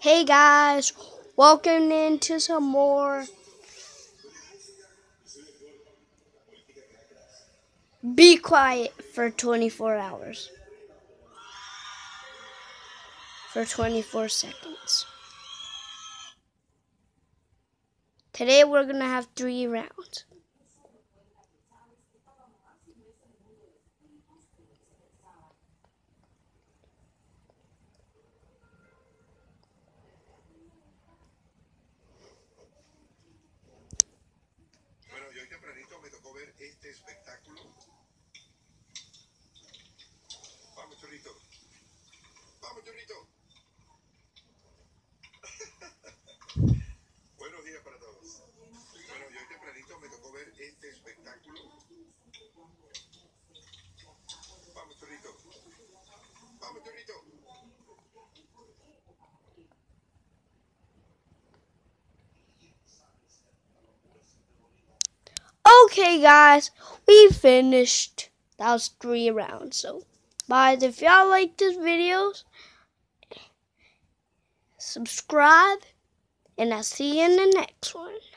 Hey guys, welcome into some more Be Quiet for 24 hours. For 24 seconds. Today we're going to have 3 rounds. Bueno, y hoy tempranito me tocó ver este espectáculo. Vamos, chorrito. Vamos, chorrito. Buenos días para todos. Bueno, y hoy tempranito me tocó ver este espectáculo. Vamos, chorrito. Vamos, chorrito. Okay guys, we finished. That was 3 rounds. So, guys, if y'all like this video, subscribe, and I'll see you in the next one.